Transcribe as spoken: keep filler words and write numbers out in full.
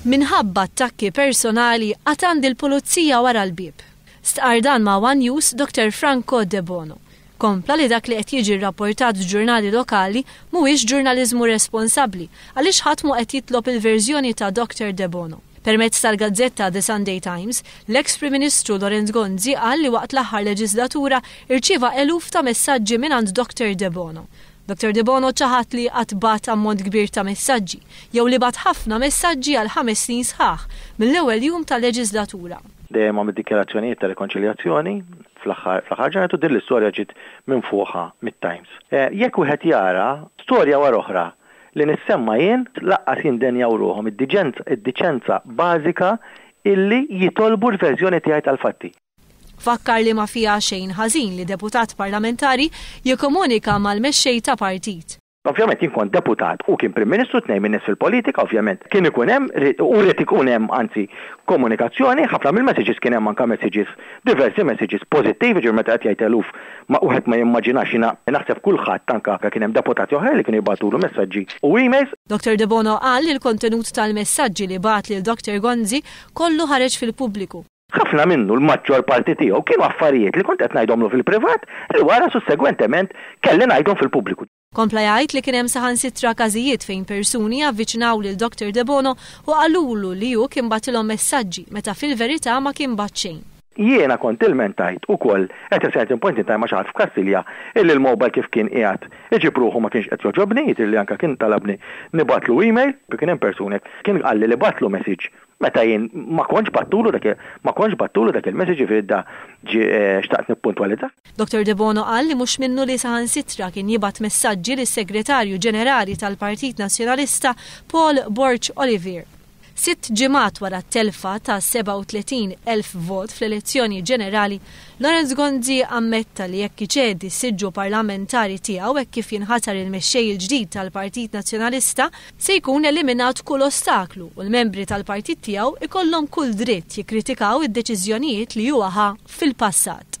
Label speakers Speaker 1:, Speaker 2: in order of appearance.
Speaker 1: minħabba attakki personali għatand il-pulizija wara l-bib. Stqar dan ma' One News Doktor Franco De Bono. Kompla li dak li qed jiġi rrapportat f'ġurnali lokali mhuwiex ġurnaliżmu responsabbli għaliex ħadd mu qed jitlob il-verżjoni ta' Doktor De Bono. Permezz tal-gazzetta The Sunday Times, l-ex Prim Ministru Lorenz Gonzi qal li waqt l-aħħar leġislatura irċieva eluf ta' messaġġi minn għand Doktor De Bono. Doktor De Bono ċaħat li qatt bat ammont kbir ta' messaġġi, jew li bat ħafna messaġġi għal ħames snin sħaħ mill-ewwel jum tal-leġislatura.
Speaker 2: Dejjem għam id-dikjarazzjonijiet ta' rekonċiljazzjoni fl-aħħar ġranet u din l-istorja ġiet minn fuqha mit-Times. Jekk wieħed jara storja wara oħra li nissemma jien laqqas jindenjaw ruhom id-diċenza bażika illi jitolbu l-verżjoni tiegħi tal-fatti.
Speaker 1: Fakkar li ma fija xejn ħażin li deputat parlamentari jikkomunika mal-mexxej ta' partit.
Speaker 2: Ovvjament jien kont deputat u kien Prim Ministru tnejn minn nies fil-politika, ovvjament kien ikun hemm u rrid ikun hemm anzi komunikazzjoni, ħafna mill-messages kien hemm anke messages diversi messages pożittivi ġir meta qed jgħid eluf ma wieħed ma jimmaġinax jiena naħseb kulħadd anke kien hemm deputati oħra li kienu jibgħatulu messaġġi u emails.
Speaker 1: Doktor De Bono qal li l-kontenut tal-messaġġi li bagħat lil Doktor Gonzi kollu ħareġ fil-pubbliku.
Speaker 2: Ħafna minnu l-maġġor parti tiegħu kienu affarijiet li kont qed ngħidhomlu fil-privat li wara sussegwentement kelli ngħidhom fil-pubbliku.
Speaker 1: Kompla jgħid li kien hemm saħansitra każijiet fejn persuni avviċinaw lil Doktor De Bono u qalulu li hu kien bagħtilhom messaġġi meta fil-verità ma kien bagħt xejn.
Speaker 2: Jiena kont ilmentajt ukoll at a certain point in time ma xaħat f'Kassilja illi l-mobile kif kien qiegħed iġib ruħu ma kienx qed joġobni, illi anke kien talabni nibatlu email, kien hemm persuni kien qalli li batlu message meta jien ma kontx battulu dak ma kontx battulu dak il-message fidda xtaqt nippuntwalizza.
Speaker 1: Doktor De Bono qal li mhux minnu li saħansitra kien jibgħat messaġġi lis-Segretarju Ġenerali tal-Partit Nazzjonalista Paul Borch Olivier. Sitt ġimgħat wara t-telfa ta' seba' u tletin elf vot fl-elezzjoni ġenerali, Lorenz Gonzi ammetta li jekk iċedi s-siġġu parlamentari tiegħu hekk kif jinħatar il-mexxej il-ġdid tal-Partit Nazzjonalista se jkun eliminat kull ostaklu u l-membri tal-partit tiegħu ikollhom kull dritt jikkritikaw id-deċiżjonijiet li huwa ħa fil-passat.